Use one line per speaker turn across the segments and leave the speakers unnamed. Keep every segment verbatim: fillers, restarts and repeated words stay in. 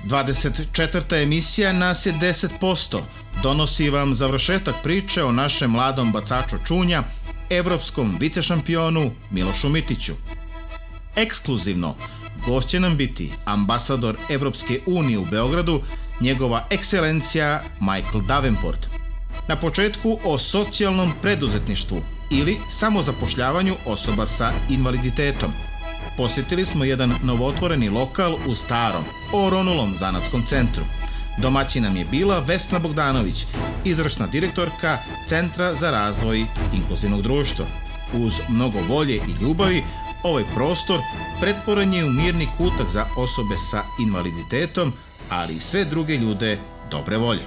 dvadeset četvrta emisija nas je deset posto. Donosi vam završetak priče o našem mladom bacaču čunja, evropskom vicešampionu Milošu Mitiću. Ekskluzivno, gost će nam biti ambasador Evropske unije u Beogradu, njegova ekscelencija Michael Davenport. Na početku o socijalnom preduzetništvu ili samozapošljavanju osoba sa invaliditetom. Posjetili smo jedan novootvoreni lokal u starom, oronulom zanatskom centru. Domaćin nam je bila Vesna Bogdanović, izvršna direktorka Centra za razvoj inkluzivnog društva. Uz mnogo volje i ljubavi, ovaj prostor pretvoren je u mirni kutak za osobe sa invaliditetom, ali i sve druge ljude dobre volje.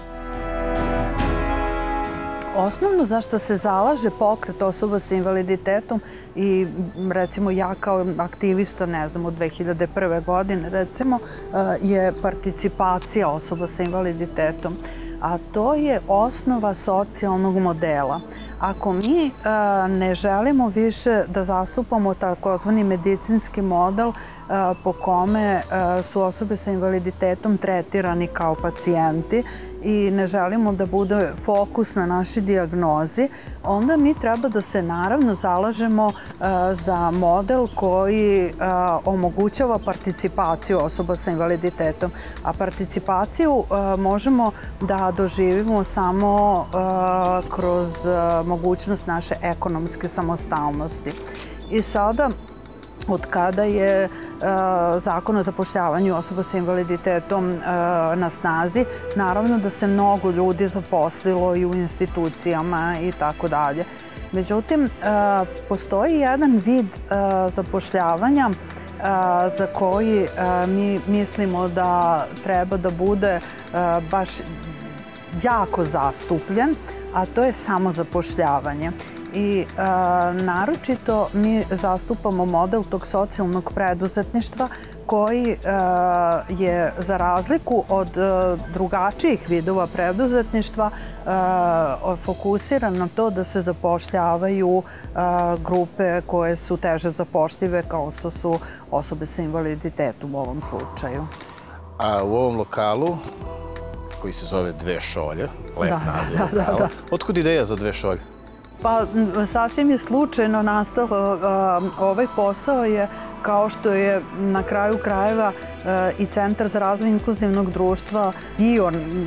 Osnovno za što se zalaže pokret osoba sa invaliditetom i recimo ja kao aktivista, ne znam, od dve hiljade prve. godine recimo, je participacija osoba sa invaliditetom. A to je osnova socijalnog modela. Ako mi ne želimo više da zastupamo takozvani medicinski model po kome su osobe sa invaliditetom tretirani kao pacijenti i ne želimo da bude fokus na našoj dijagnozi, onda mi treba da se naravno zalažemo za model koji omogućava participaciju osoba sa invaliditetom. A participaciju možemo da doživimo samo kroz mogućnost naše ekonomske samostalnosti. I sada, od kada je Zakon o zapošljavanju osoba sa invaliditetom na snazi, naravno da se mnogo ljudi zaposlilo i u institucijama i tako dalje. Međutim, postoji jedan vid zapošljavanja za koji mi mislimo da treba da bude baš jako zastupljen, a to je samozapošljavanje. I naročito mi zastupamo model tog socijalnog preduzetništva koji je za razliku od drugačijih vidova preduzetništva fokusiran na to da se zapošljavaju grupe koje su teže zapošljive kao što su osobe sa invaliditetom u ovom slučaju.
A u ovom lokalu koji se zove Dve šolje, lep naziv lokala, otkud ideja za Dve šolje?
Pa sasvim je slučajno nastalo, ovaj posao je, kao što je na kraju krajeva i Centar za razvoj inkluzivnog društva bio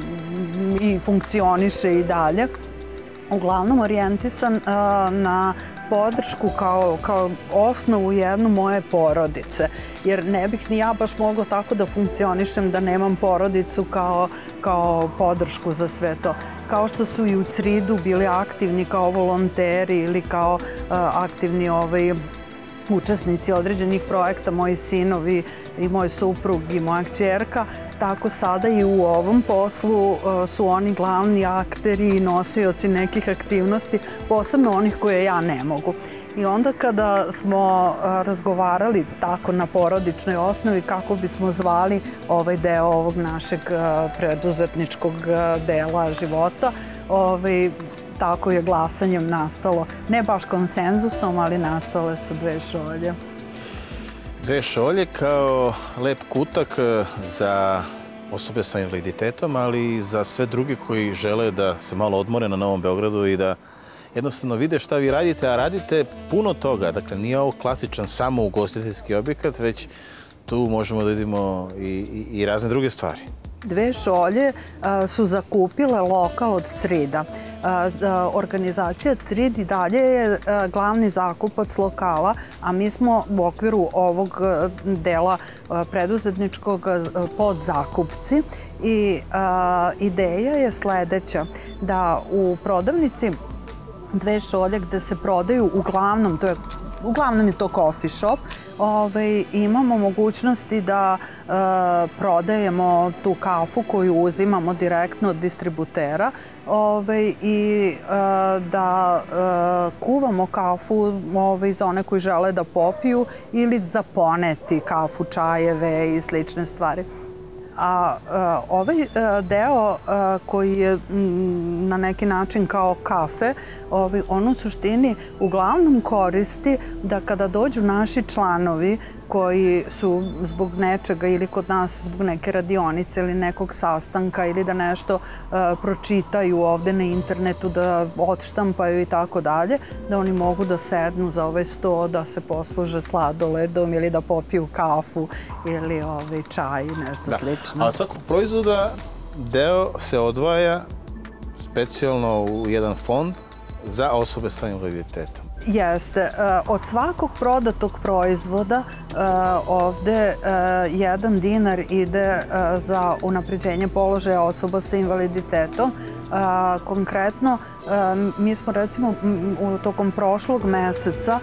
i funkcioniše i dalje, uglavnom orijentisan na podršku kao osnovu jednu moje porodice. Jer ne bih ni ja baš mogla tako da funkcionišem da nemam porodicu kao podršku za sve to. Kao što su i u Cridu bili aktivni kao volonteri ili kao aktivni učesnici određenih projekta, moji sinovi i moj suprug i moja kćerka, tako sada i u ovom poslu su oni glavni akteri i nosioci nekih aktivnosti, posebno onih koje ja ne mogu. I onda kada smo razgovarali tako na porodičnoj osnovi kako bismo zvali ovaj deo ovog našeg preduzetničkog dela života, tako je glasanjem nastalo, ne baš konsenzusom, ali nastale su Dve šolje.
Dve šolje kao lep kutak za osobe sa invaliditetom, ali i za sve druge koji žele da se malo odmore na Novom Beogradu i da jednostavno vide šta vi radite, a radite puno toga. Dakle, nije ovo klasičan samo ugostiteljski objekat, već tu možemo da vidimo i razne druge stvari.
Dve šolje su zakupile lokal od Crida. Organizacija Crid i dalje je glavni zakupac lokala, a mi smo u okviru ovog dela preduzetničkog podzakupci. I ideja je sledeća, da u prodavnici Dve šolje gde se prodaju uglavnom, to je uglavnom je to coffee shop, imamo mogućnosti da prodajemo tu kafu koju uzimamo direktno od distributera i da kuvamo kafu za one koji žele da popiju ili za poneti kafu, čajeve i slične stvari. A ovaj deo koji je na neki način kao kafe, on u suštini uglavnom koristi da kada dođu naši članovi koji su zbog nečega ili kod nas zbog neke radionice ili nekog sastanka ili da nešto pročitaju ovde na internetu, da odštampaju i tako dalje, da oni mogu da sednu za ovaj sto, da se posluže sladoledom ili da popiju kafu ili čaj, nešto slično.
A od svakog proizvoda deo se odvaja specijalno u jedan fond za osobe sa invaliditetom.
Jeste. Od svakog prodatog proizvoda ovde jedan dinar ide za unapređenje položaja osoba sa invaliditetom. Konkretno, mi smo recimo u tokom prošlog meseca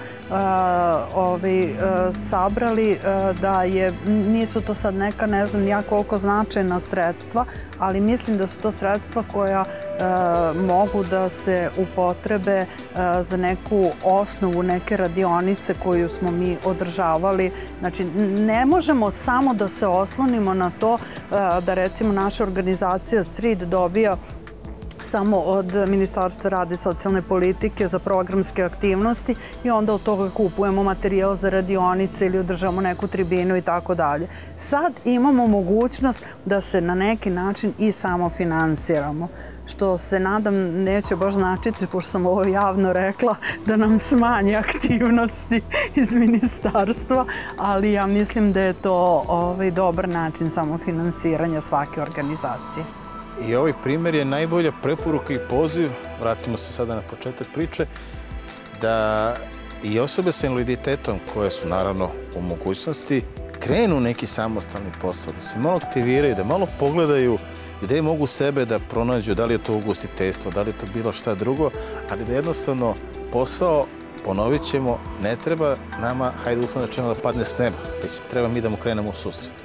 sabrali da je, nisu to sad neka ne znam ja koliko značajna sredstva, ali mislim da su to sredstva koja mogu da se upotrebe za neku osnovu, neke radionice koju smo mi održavali. Znači, ne možemo samo da se oslonimo na to da recimo naša organizacija C R I D dobija samo od Ministarstva rada i socijalne politike za programske aktivnosti i onda od toga kupujemo materijal za radionice ili održamo neku tribinu i tako dalje. Sad imamo mogućnost da se na neki način i samo finansiramo, što se nadam neće baš značiti, pošto sam ovo javno rekla, da nam smanje aktivnosti iz ministarstva, ali ja mislim da je to dobar način samofinansiranja svake organizacije.
I ovaj primjer je najbolja preporuka i poziv, vratimo se sada na početak priče, da i osobe sa invaliditetom koje su naravno u mogućnosti krenu neki samostalni posao, da se malo aktiviraju, da malo pogledaju gde mogu sebe da pronađu, da li je to ugostiteljstvo, da li je to bilo šta drugo, ali da jednostavno posao, ponovit ćemo, ne treba nama, hajde uslovno rečeno, da padne s neba, već treba mi da mu krenemo u susret.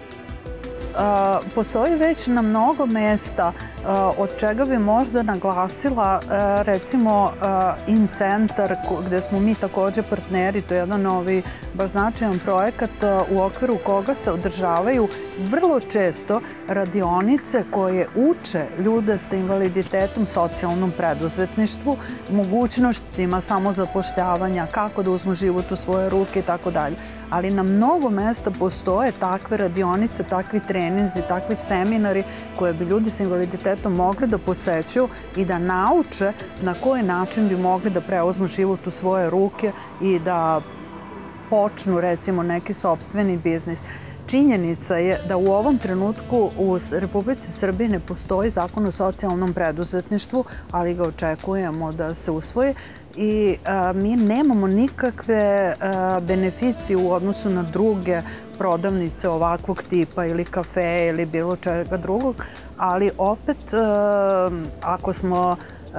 Postoji već na mnogo mesta od čega bi možda naglasila recimo InCentar gde smo mi takođe partneri, to je jedan novi baš značajan projekat u okviru koga se održavaju vrlo često radionice koje uče ljude sa invaliditetom socijalnom preduzetništvu, mogućnostima samozapošljavanja, kako da uzmu život u svoje ruke i tako dalje. Ali na mnogo mesta postoje takve radionice, takvi treninzi, takvi seminari koje bi ljudi sa invaliditetom mogli da posećuju i da nauče na koji način bi mogli da preuzmu život u svoje ruke i da počnu recimo neki sopstveni biznis. Činjenica je da u ovom trenutku u Republici Srbiji ne postoji zakon o socijalnom preduzetništvu, ali ga očekujemo da se usvoji i mi nemamo nikakve beneficije u odnosu na druge prodavnice ovakvog tipa ili kafe ili bilo čega drugog, ali opet ako smo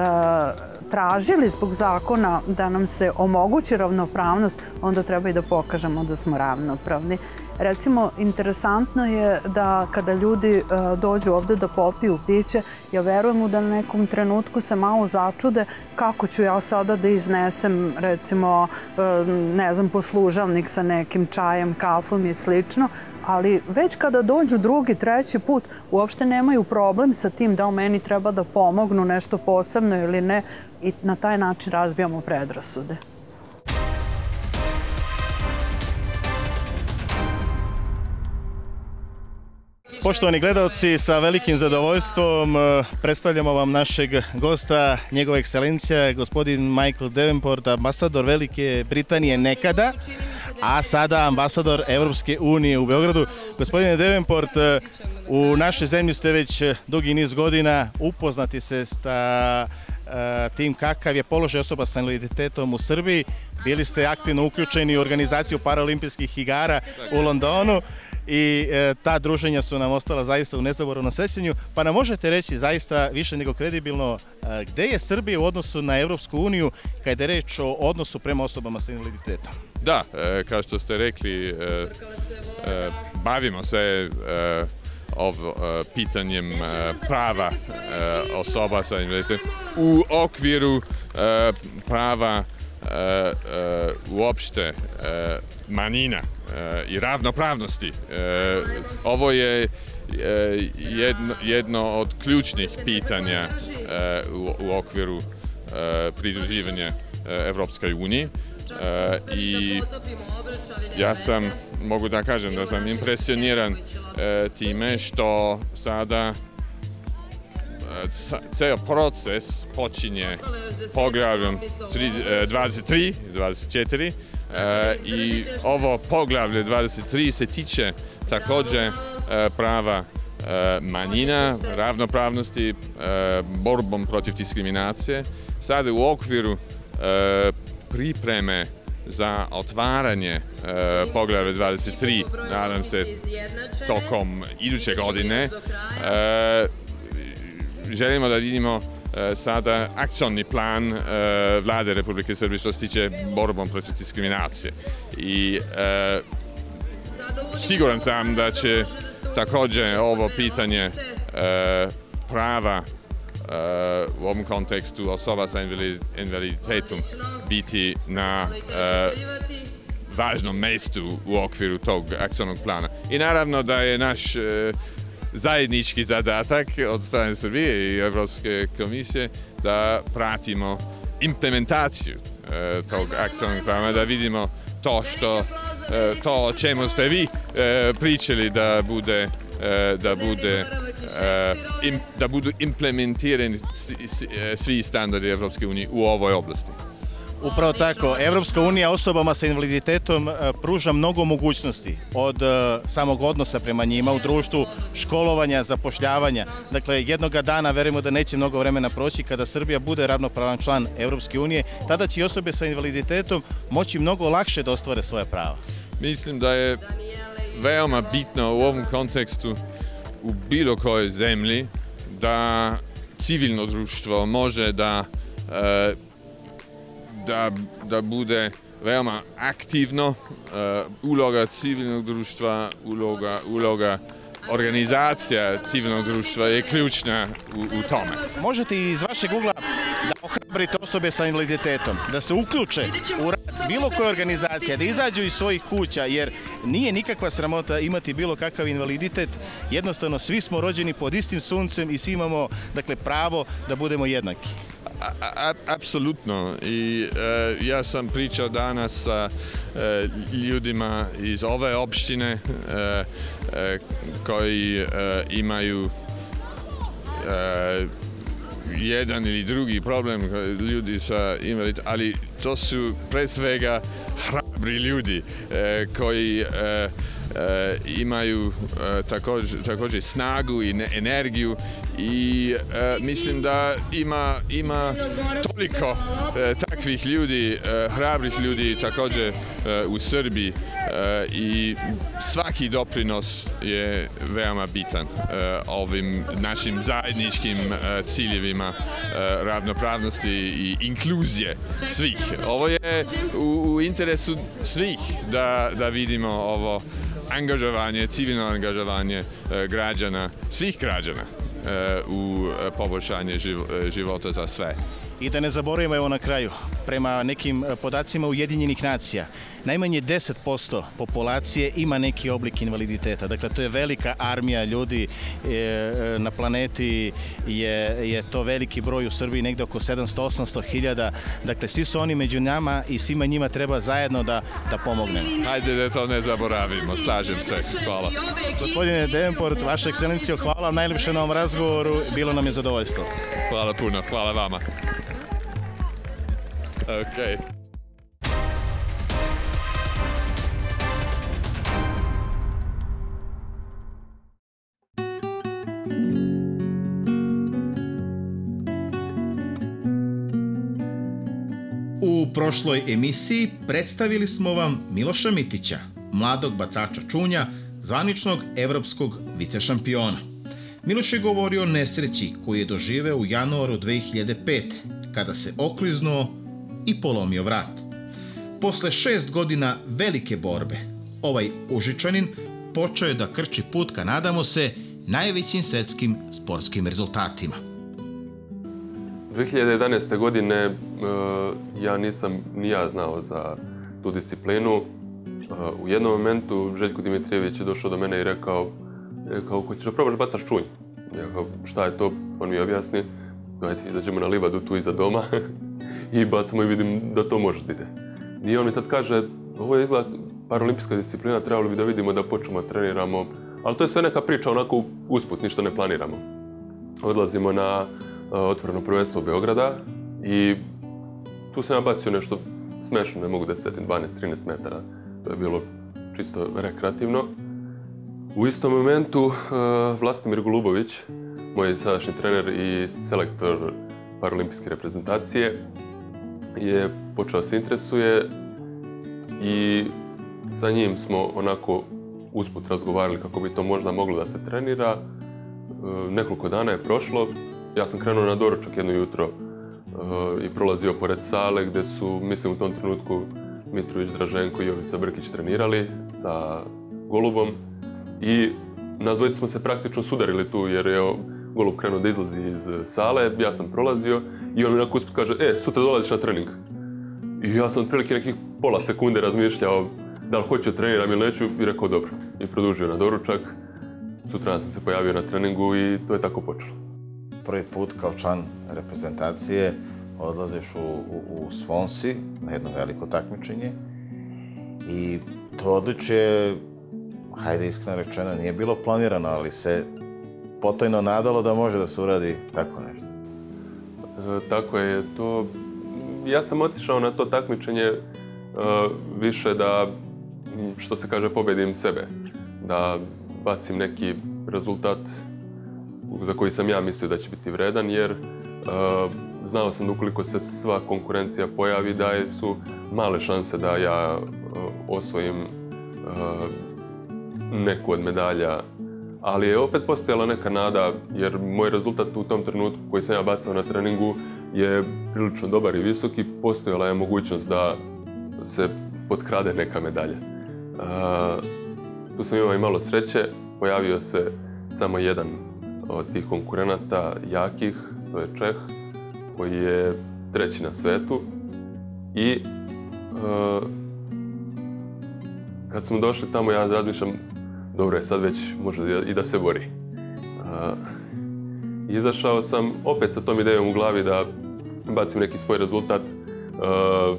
tražili zbog zakona da nam se omogući ravnopravnost, onda treba i da pokažemo da smo ravnopravni. Recimo, interesantno je da kada ljudi dođu ovde da popiju piće, ja verujem da na nekom trenutku se malo začude kako ću ja sada da iznesem, recimo, ne znam, poslužavnik sa nekim čajem, kafom i slično, ali već kada dođu drugi, treći put, uopšte nemaju problem sa tim da li meni treba da pomognu nešto posebno ili ne i na taj način razbijamo predrasude.
Poštovani gledalci, sa velikim zadovoljstvom predstavljamo vam našeg gosta, njegova ekscelencija, gospodin Michael Davenport, ambasador Velike Britanije nekada, a sada ambasador Evropske unije u Beogradu. Gospodine Davenport, u našoj zemlji ste već dugi niz godina, upoznati se sa tim kakav je položaj osoba sa invaliditetom u Srbiji. Bili ste aktivno uključeni u organizaciju Paralimpijskih igara u Londonu i ta druženja su nam ostala zaista u nezaboravnom sećanju. Pa nam možete reći zaista više nego kredibilno gde je Srbija u odnosu na Evropsku uniju kada je reč o odnosu prema osobama sa invaliditetom?
Da, kao što ste rekli, bavimo se pitanjem prava osoba sa invaliditetom u okviru prava uopšte manjina i ravnopravnosti. Ovo je jedno od ključnih pitanja u okviru pridruživanja Evropskoj uniji I ja sam, mogu da kažem da sam impresioniran time što sada ceo proces počinje poglavljem dvadeset tri, dvadeset četiri i ovo poglavlje dvadeset tri se tiče također prava manjina, ravnopravnosti, borbom protiv diskriminacije. Sada u okviru pripreme za otvaranje poglavlja dvadeset tri, nadam se tokom iduće godine, želimo da vidimo sada akcioni plan Vlade Republike Srbije što se tiče borbom protiv diskriminacije. I siguran sam da će također ovo pitanje prava u ovom kontekstu osoba sa invaliditetom biti na važnom mjestu u okviru tog akcionog plana. I naravno da je naš zajednički zadatak od strane Srbije i Evropske komisije da pratimo implementaciju tog akcionog plana, da vidimo to što to o čemu ste vi pričali da bude da bude da budu implementirani svi standardi Evropske unije u ovoj oblasti.
Upravo tako, Evropska unija osobama sa invaliditetom pruža mnogo mogućnosti od samog odnosa prema njima u društvu, školovanja, zapošljavanja. Dakle, jednoga dana, verujemo da neće mnogo vremena proći, kada Srbija bude ravnopravan član Evropske unije, tada će i osobe sa invaliditetom moći mnogo lakše da ostvare svoje prava.
Mislim da je veoma bitno u ovom kontekstu u bilo kojoj zemlji da civilno društvo može da Da, da bude veoma aktivno. Uh, uloga civilnog društva, uloga, uloga organizacija civilnog društva je ključna u, u tome.
Možete iz vašeg ugla da ohrabrite osobe sa invaliditetom, da se uključe u rad bilo koje organizacije, da izađu iz svojih kuća, jer nije nikakva sramota imati bilo kakav invaliditet. Jednostavno, svi smo rođeni pod istim suncem i svi imamo, dakle, pravo da budemo jednaki.
A, apsolutno. I e, ja sam pričao danas sa e, ljudima iz ove opštine e, e, koji e, imaju e, jedan ili drugi problem, ljudi sa invaliditetom, ali to su pre svega hrabri ljudi e, koji e, e, imaju e, također, također snagu i energiju i e, mislim da ima, ima toliko e, takvih ljudi, e, hrabrih ljudi također e, u Srbiji e, i svaki doprinos je veoma bitan e, ovim našim zajedničkim e, ciljevima e, ravnopravnosti i inkluzije svih. Ovo je u, u interesu svih da, da vidimo ovo angažovanje, civilno angažovanje e, građana, svih građana e, u poboljšanje života za sve.
I da ne zaboravimo, evo na kraju, prema nekim podacima Ujedinjenih nacija, najmanje deset posto populacije ima neki oblik invaliditeta. Dakle, to je velika armija ljudi na planeti, je, je to veliki broj, u Srbiji negde oko sedamsto do osamsto hiljada. Dakle, svi su oni među nama i svima njima treba zajedno da, da pomognemo.
Hajde da to ne zaboravimo, slažem se. Hvala.
Gospodine Devenport, vaša ekscelencijo, hvala vam najljepše na ovom razgovoru, bilo nam je zadovoljstvo.
Hvala puno, hvala vama. Okay.
U prošloj emisiji predstavili smo vam Miloša Mitića, mladog bacača čunja, zvaničnog evropskog vicešampiona. Miloš je govorio o nesreći koju je doživeo u januaru dve hiljade pete. kada se okliznuo i polomio vrat. Posle šest godina velike borbe, ovaj Užičanin počeo je da krči put ka, nadamo se, najvećim svetskim sportskim rezultatima.
dve hiljade jedanaeste. godine ja nisam ni ja znao za tu disciplinu. U jednom momentu Željko Dimitrijević je došao do mene i rekao, rekao, ko ćeš da probaš bacaš čunj? Ja kao, šta je to? On mi objasni, ajde, izađemo na livadu tu iza doma i bacamo i vidim da to može da ide. I on mi tad kaže, ovo je izgleda paraolimpijska disciplina, trebali bi da vidimo da počnemo treniramo, ali to je sve neka priča onako usput, ništa ne planiramo. Odlazimo na uh, otvoreno prvenstvo Beograda i tu sam ja bacio nešto smešno, ne mogu da se setim, dvanaest trinaest metara. To je bilo čisto rekreativno. U istom momentu uh, Vlastimir Golubović, moj sadašnji trener i selektor paraolimpijske reprezentacije, je počeo se interesuje i sa njim smo onako usput razgovarali kako bi to možda moglo da se trenira. Uh, nekoliko dana je prošlo, ja sam krenuo na doručak jedno jutro uh, i prolazio pored sale gde su, mislim u tom trenutku, Mitrović, Draženko i Jovica Brkić trenirali sa Golubom i nas dvojica smo se praktično sudarili tu jer je Golub krenuo da izlazi iz sale, ja sam prolazio i on mi onako usput kaže, e, sutra dolaziš na trening. I ja sam otprilike nekih pola sekunde razmišljao da li hoću treniram ili neću i rekao dobro. I produžio na doručak, sutra sam se pojavio na treningu i to je tako počelo.
Prvi put kao član reprezentacije odlaziš u, u, u Swansea na jedno veliko takmičenje i to odličje, hajde iskreno rečeno, nije bilo planirano, ali se potajno nadalo da može da se uradi tako nešto.
E, tako je, to... Ja sam otišao na to takmičenje e, više da, što se kaže, pobedim sebe. Da bacim neki rezultat za koji sam ja mislio da će biti vredan, jer e, znao sam da ukoliko se sva konkurencija pojavi, da su male šanse da ja e, osvojim e, neku od medalja. Ali je opet postojala neka nada, jer moj rezultat u tom trenutku koji sam ja bacao na treningu je prilično dobar i visok i postojala je mogućnost da se potkrade neka medalja. Uh, tu sam imao i malo sreće, pojavio se samo jedan od tih konkurenata jakih, to je Čeh, koji je treći na svetu i uh, kad smo došli tamo ja razmišljam, dobro je, sad već može i da se bori. Uh, izašao sam opet sa tom idejom u glavi da bacim neki svoj rezultat. Uh,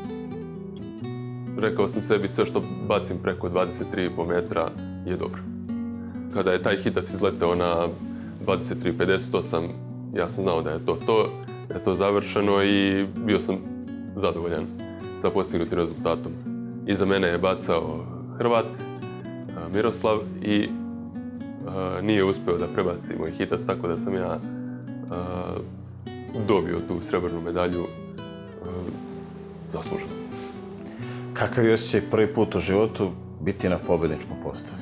rekao sam sebi sve što bacim preko dvadeset tri i po metra je dobro. Kada je taj hitac izleteo na dvadeset tri pedeset osam, ja sam znao da je to to, da je to završeno i bio sam zadovoljan sa postignutim rezultatom. Iza mene je bacao Hrvat, Miroslav, i uh, nije uspeo da prebaci moj hitac, tako da sam ja uh, dobio tu srebrnu medalju uh, zasluženo.
Kakav je osjećaj prvi put u životu biti na pobedničkom postavi?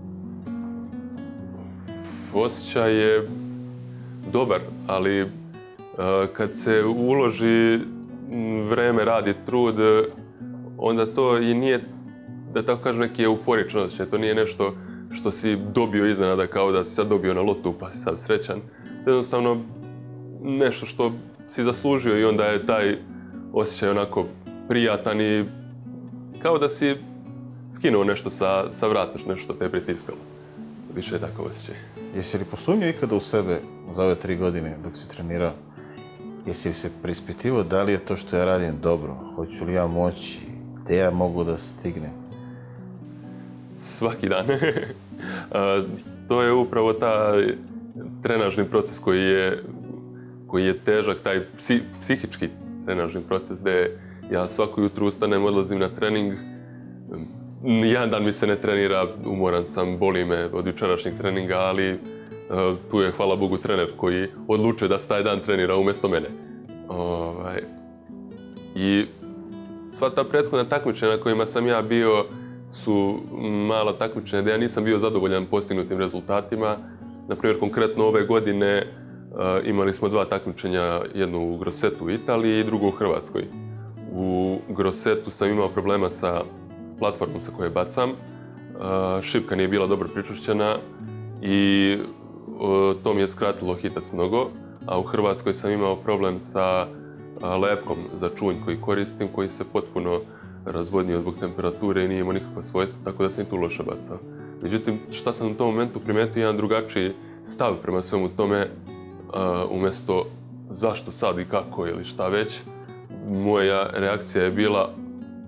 Osjećaj je dobar, ali uh, kad se uloži vreme, rad i trud, onda to i nije, da tako kažem, neki euforičan osjećaj. To nije nešto što si dobio iznenada, kao da si sad dobio na lotu pa si sad srećan. To je jednostavno nešto što si zaslužio i onda je taj osjećaj onako prijatan i kao da si skinuo nešto sa, sa vrata, nešto te je pritiskalo. Više je takav osjećaj.
Jesi li posumnjao ikada u sebe za ove tri godine dok si trenirao? Jesi li se preispitivao da li je to što ja radim dobro? Hoću li ja moći? Gde ja mogu da stignem?
Svaki dan. To je upravo taj trenažni proces koji je, koji je težak, taj psi, psihički trenažni proces gde ja svako jutro ustanem, odlazim na trening. Jedan dan mi se ne trenira, umoran sam, boli me od jučerašnjeg treninga, ali uh, tu je, hvala Bogu, trener koji odlučuje da se taj dan trenira umjesto mene. Ovaj, I sva ta prethodna takmičenja na kojima sam ja bio su mala takmičenja gdje ja nisam bio zadovoljan postignutim rezultatima. Naprimjer, konkretno ove godine uh, imali smo dva takmičenja, jedno u Grossetu u Italiji i drugo u Hrvatskoj. U Grossetu sam imao problema sa platformom sa koje bacam. Uh, šipka nije bila dobro pričvršćena i uh, to mi je skratilo hitac mnogo. A u Hrvatskoj sam imao problem sa uh, lepkom za čunj koji koristim, koji se potpuno razvodnio zbog temperature i nije imao nikakva svojstva, tako da sam i tu loše bacao. Međutim, šta sam u tom momentu primetio, jedan drugačiji stav prema svemu tome, uh, umjesto zašto sad i kako ili šta već, moja reakcija je bila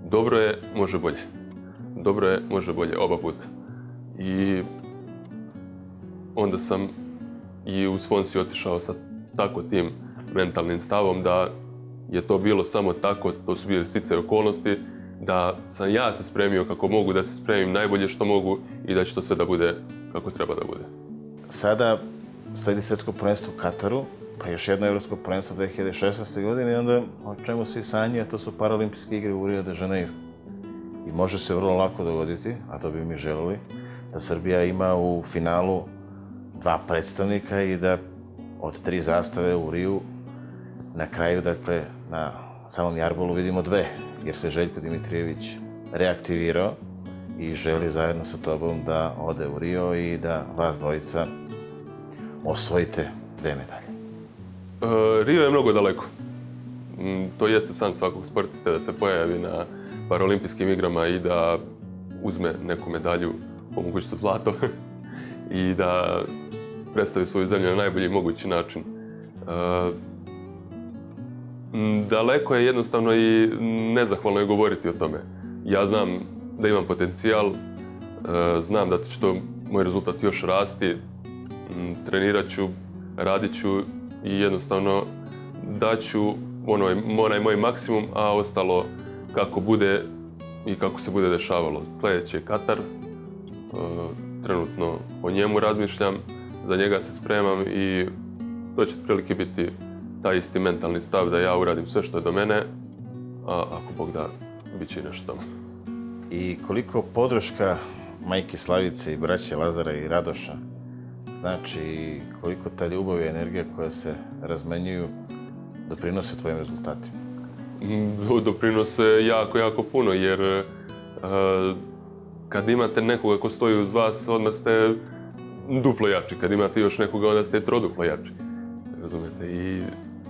dobro je, može bolje. Dobro je, može bolje, oba puta. I onda sam i u Swansea otišao sa tako tim mentalnim stavom da je to bilo samo tako, to su bili sticaji okolnosti, da sam ja se spremio kako mogu, da se spremim najbolje što mogu i da će to sve da bude kako treba da bude.
Sada sledi svjetsko prvenstvo u Kataru, pa još jedno evropsko prvenstvo dve hiljade šesnaeste. godine i onda o čemu svi sanjaju, to su Paralimpijske igre u Rio de Janeiro. I može se vrlo lako dogoditi, a to bi mi želeli, da Srbija ima u finalu dva predstavnika i da od tri zastave u Riju na kraju, dakle, na samom jarbolu vidimo dve, jer se Željko Dimitrijević reaktivirao i želi zajedno sa tobom da ode u Rio i da vas dvojica osvojite dve medalje.
E, Rio je mnogo daleko. To jeste san svakog sportista da se pojavi na Paralimpijskim igrama i da uzme neku medalju, omogućito zlato, i da predstavi svoju zemlju na najbolji mogući način. E, daleko je jednostavno i nezahvalno je govoriti o tome. Ja znam da imam potencijal, znam da će to moj rezultat još rasti, trenirat ću, radit ću i jednostavno daću onaj moj maksimum, a ostalo kako bude i kako se bude dešavalo. Sljedeći je Katar, trenutno o njemu razmišljam, za njega se spremam i to će prilike biti taj isti mentalni stav da ja uradim sve što je do mene, a ako Bog da, bit će i nešto tamo.
I koliko podrška majke Slavice i braće Lazara i Radoša, znači koliko ta ljubav i energija koja se razmenjuju doprinose tvojim rezultatima?
Doprinose jako, jako puno, jer kad imate nekoga ko stoji uz vas, odmah ste duplo jači. Kad imate još nekoga, onda ste troduplo jači. Razumete? I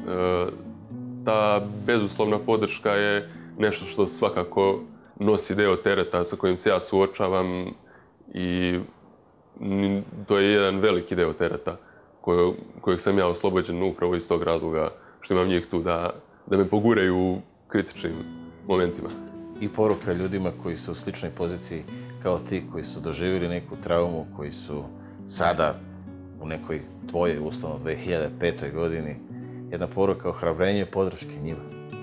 ta bezuslovna podrška je nešto što svakako nosi deo tereta sa kojim se ja suočavam i to je jedan veliki deo tereta kojeg sam ja oslobođen upravo iz tog razloga što imam njih tu da, da me poguraju u kritičnim momentima.
I poruka ljudima koji su u sličnoj poziciji kao ti, koji su doživjeli neku traumu, koji su sada u nekoj tvojoj, uslovno dve hiljade petoj. godini, jedna poruka ohrabrenja i podrške njima.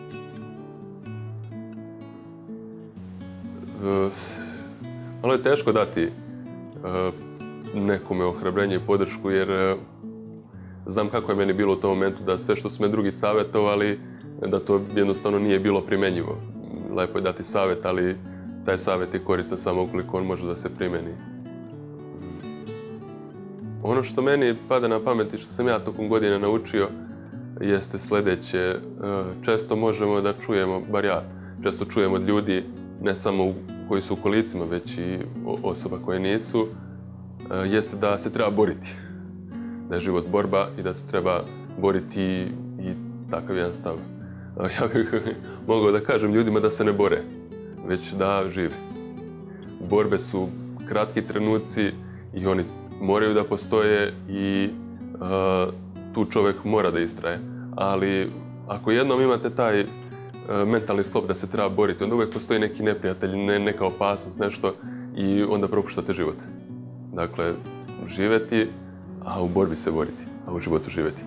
Malo je teško dati nekome ohrabrenje i podršku, jer znam kako je meni bilo u tom momentu da sve što su me drugi savjetovali, da to jednostavno nije bilo primenjivo. Lepo je dati savjet, ali taj savjet je koristan samo ukoliko on može da se primeni. Ono što meni pada na pamet i što sam ja tokom godine naučio jeste sljedeće. Često možemo da čujemo, bar ja, često čujemo od ljudi, ne samo koji su u kolicima, već i osoba koje nisu, jeste da se treba boriti. Da je život borba i da se treba boriti i takav jedan stav. Ja bih mogao da kažem ljudima da se ne bore, već da žive. Borbe su kratki trenuci i oni moraju da postoje i uh, tu čovjek mora da istraje. Ali ako jednom imate taj uh, mentalni sklop da se treba boriti, onda uvijek postoji neki neprijatelj, ne, neka opasnost, nešto i onda propuštate život. Dakle, živeti, a u borbi se boriti, a u životu živeti.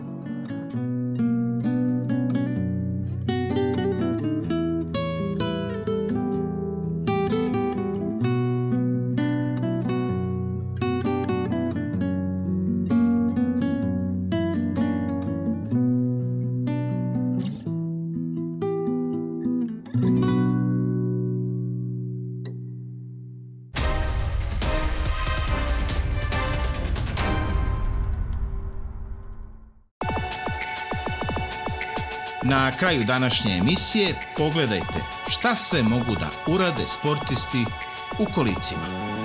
Na kraju današnje emisije pogledajte šta sve mogu da urade sportisti u kolicima.